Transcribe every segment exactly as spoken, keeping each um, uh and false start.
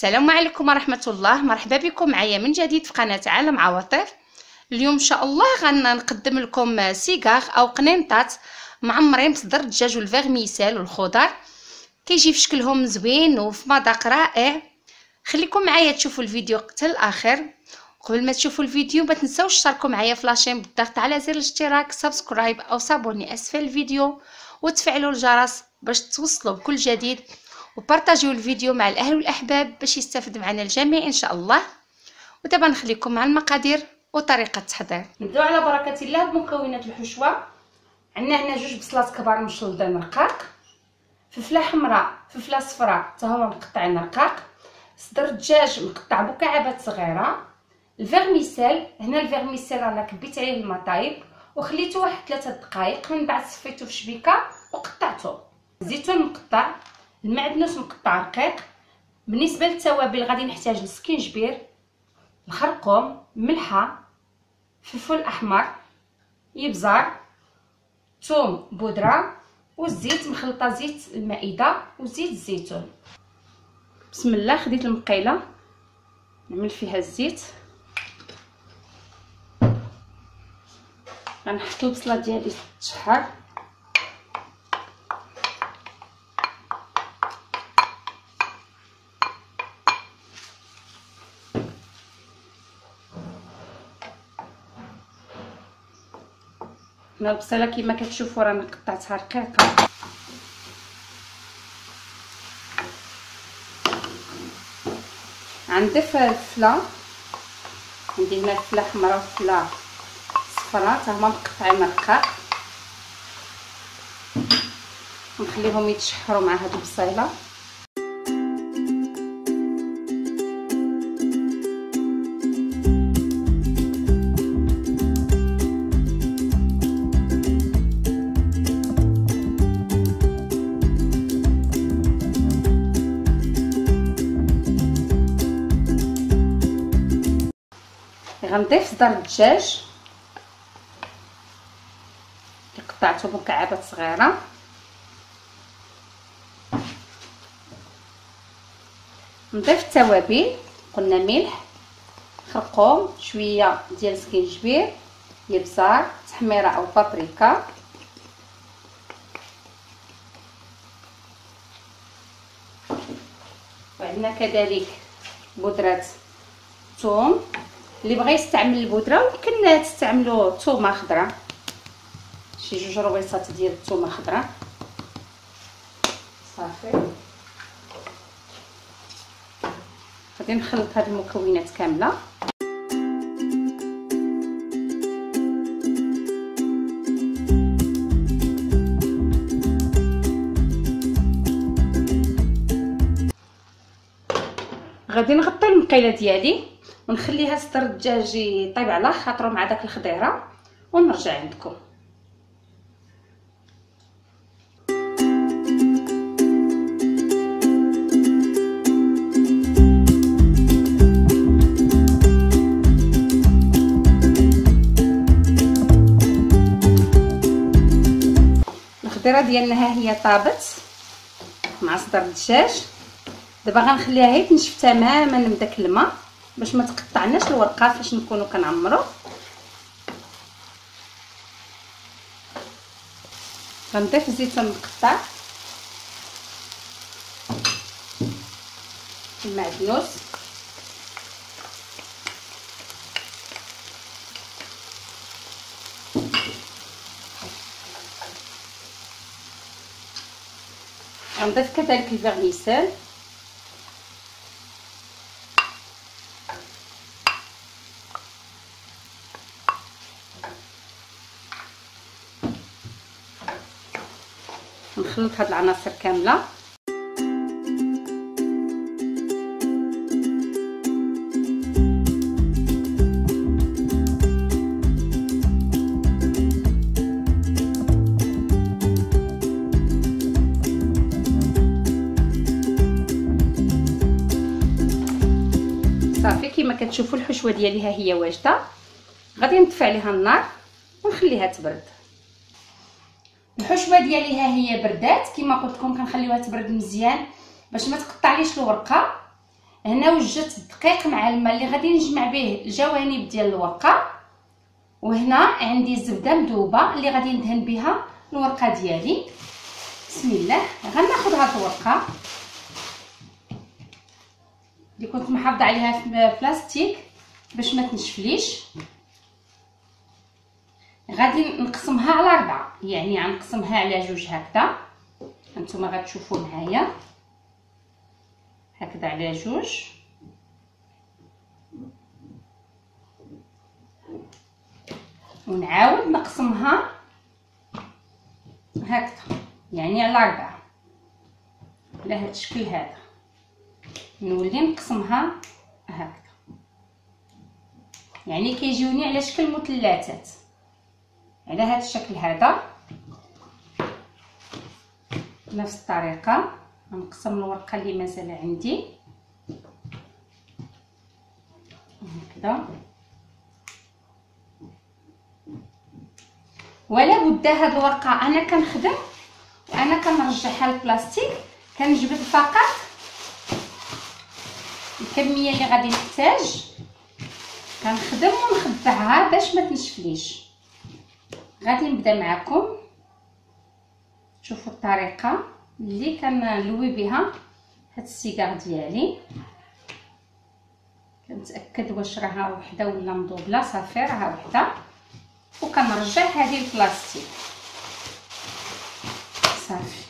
السلام عليكم ورحمة الله. مرحبا بكم معايا من جديد في قناة عالم عواطف. اليوم ان شاء الله غنقدم لكم سيغار او قنينطات معمرين بصدر الدجاج والفيغميسيل والخضر، كيجي في شكلهم زوين وفي مذاق رائع. خليكم معايا تشوفوا الفيديو حتى الاخر. قبل ما تشوفوا الفيديو ما تنساوش تشتركوا معايا في لاشين بالضغط على زر الاشتراك، سبسكرايب او صابوني اسفل الفيديو، وتفعلوا الجرس باش توصلوا بكل جديد، وبارطاجيو الفيديو مع الاهل والاحباب باش يستافد معنا الجميع ان شاء الله. ودابا نخليكم مع المقادير وطريقه التحضير. نبداو على بركه الله بمكونات الحشوه. عندنا هنا جوج بصلات كبار مشلضين رقاق، فلفله حمراء، فلفله صفراء حتى هما مقطعين رقاق، صدر دجاج مقطع مكعبات صغيره، الفيغميسيل. هنا الفيغميسيل انا كبيت عليه الماء طايب وخليته واحد ثلاثة دقائق، من بعد صفيته في شبيكه وقطعته. زيتون مقطع، المعدنوس مقطع رقيق. بالنسبه للتوابل غادي نحتاج السكينجبير، الخرقوم، ملحه، فلفل احمر، ابزار، ثوم بودره، والزيت مخلطه زيت المائده وزيت الزيتون. بسم الله. خديت المقيله نعمل فيها الزيت، غنحط البصله ديالي تشحر، هنا البصله كما كتشوفوا راه قطعتها رقيقه. عندي فلفله، عندي هنا فلفله حمراء وفلفله صفراء حتى هما مقطعين رقاق، نخليهم يتشحروا مع هاد البصيله. غنضيف صدر الدجاج اللي قطعته مكعبات صغيره، نضيف التوابل. قلنا ملح، خرقوم، شويه ديال السكينجبير، ابزار، تحميره او بابريكا، وعندنا كذلك بودره ثوم. اللي بغى يستعمل البودره يمكن تستعملوا ثومه خضراء، شي جوج رويصات ديال الثومه خضراء صافي. غادي نخلط هاد المكونات كامله. غادي نغطي المقيله ديالي ونخليها صدر الدجاج يطيب على خاطرو مع داك الخضيره ونرجع عندكم. الخضيره ديالنا ها هي طابت مع صدر الدجاج. دابا غنخليها هي تنشف تماما من داك الماء باش ما تقطعناش الورقه فاش نكونوا كنعمروا. غنضيف الزيتون مقطع، المعدنوس، غنضيف كذلك الفيغميسيل، نخلط هاد العناصر كامله. صافي كما كتشوفوا الحشوه ديالي ها هي واجده. غادي نطفي عليها النار ونخليها تبرد. الحشوه ديالي ها هي بردات، كما قلت لكم كنخليوها تبرد مزيان باش ما تقطعليش الورقه. هنا وجدت الدقيق مع الماء اللي غادي نجمع به الجوانب ديال الورقه، وهنا عندي الزبده مذوبه اللي غادي ندهن بها الورقه ديالي. بسم الله. غناخذ هاد الورقه اللي كنت محافظه عليها في بلاستيك باش ما تنشفليش، غادي نقسمها على أربعة، يعني غنقسمها على جوج هكذا. هانتوما غتشوفوا معايا هكذا على جوج، ونعاود نقسمها هكذا يعني على أربعة على هذا الشكل هذا. نولي نقسمها هكذا، يعني كيجيوني على شكل مثلثات على هذا الشكل هذا. بنفس الطريقه غنقسم الورقه اللي مازال عندي هكذا. ولا بد هاد الورقه انا كنخدم وانا كنرجعها للبلاستيك، كنجبد فقط الكميه اللي غادي نحتاج، كنخدم ونخبعها باش ما تنشفليش. غادي نبدا معكم شوفوا الطريقه اللي كنلوي بها هاد السيجار ديالي. كنتاكد واش راها وحده ولا مضوبله. صافي راها وحده، وكنرجع هذه البلاستيك. صافي.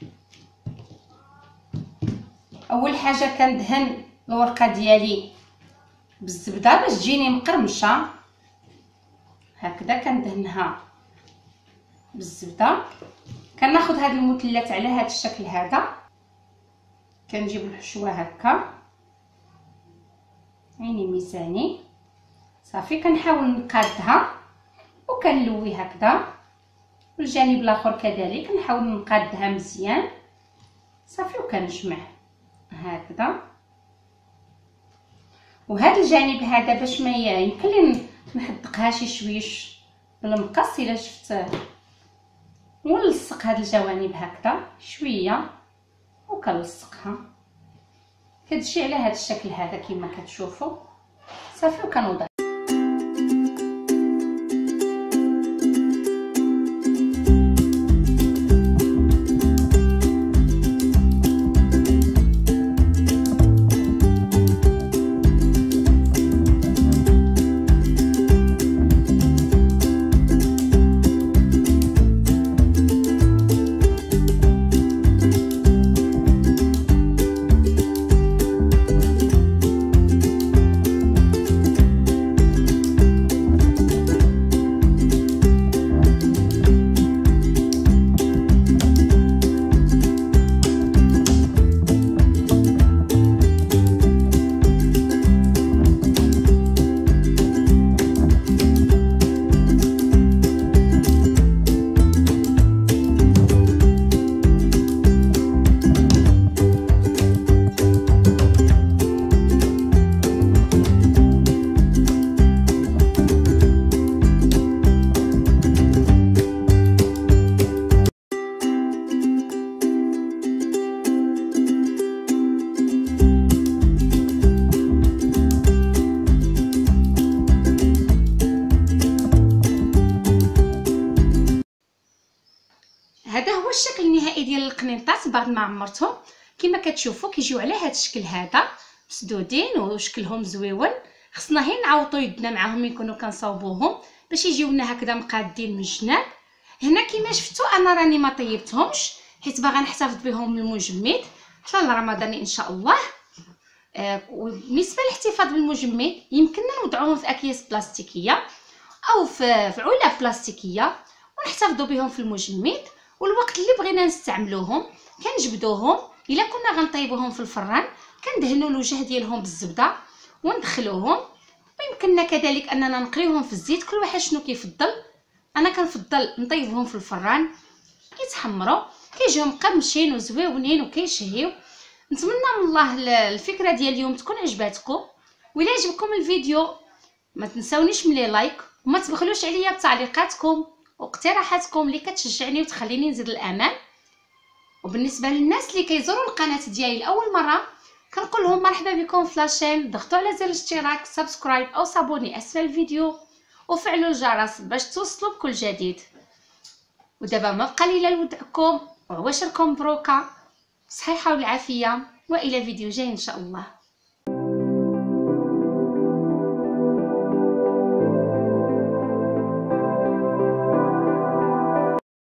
اول حاجه كندهن الورقه ديالي بالزبده باش تجيني مقرمشه هكذا. كندهنها بالزبده. كناخذ هذا المثلث على هذا الشكل هذا، كنجيب الحشوه هكا عيني ميزاني. صافي. كنحاول نقادها وكنلوي هكذا، والجانب الاخر كذلك نحاول نقادها مزيان. صافي. وكنجمع هكذا، وهذا الجانب هذا باش ما يمكن لي نحدقها شي شويش بالمقص الا شفت، ونلصق هاد الجوانب هكذا شويه وكنلصقها. كتجي على هذا الشكل هذا كما كتشوفوا. صافي. وكنوضع الشكل النهائي ديال القنينطات بعد ما عمرتهم. كما كتشوفوا كيجيو على هذا الشكل هذا مسدودين وشكلهم زويون. خصنا غير نعوطوا يدنا معاهم يكونوا كنصاوبوهم باش يجيو لنا هكذا مقادين من الجناب. هنا كما شفتوا انا راني ما طيبتهمش حيت باغا نحتفظ بهم المجمد حتى لرمضان ان شاء الله. آه وبالنسبه للاحتفاظ بالمجمد يمكننا نوضعوهم في اكياس بلاستيكيه او في في علب بلاستيكيه ونحتفظوا بهم في المجمد. والوقت اللي بغينا نستعملوهم كنجبدوهم. الا كنا غنطيبوهم في الفران كندهنوا الوجه ديالهم بالزبده وندخلوهم. ويمكننا كذلك اننا نقليوهم في الزيت، كل واحد شنو كيفضل. انا كنفضل نطيبهم في الفران كيتحمروا كيجيو مقرمشين وزويونين وكيشهيو. نتمنى من الله الفكره ديال اليوم تكون عجباتكم، وإلا عجبكم الفيديو ما تنساونيش من لي لايك وما تبخلوش عليا بتعليقاتكم واقتراحاتكم اللي كتشجعني وتخليني نزيد الامام. وبالنسبه للناس اللي كيزوروا القناه ديالي لاول مره كنقول لهم مرحبا بكم في لاشين. ضغطوا على زر الاشتراك، سبسكرايب او صابوني اسفل الفيديو، وفعلوا الجرس باش توصلوا بكل جديد. ودابا ما بقى لي الا نودعكم وعواشركم بروكا صحيحه والعافيه، والى فيديو جاي ان شاء الله.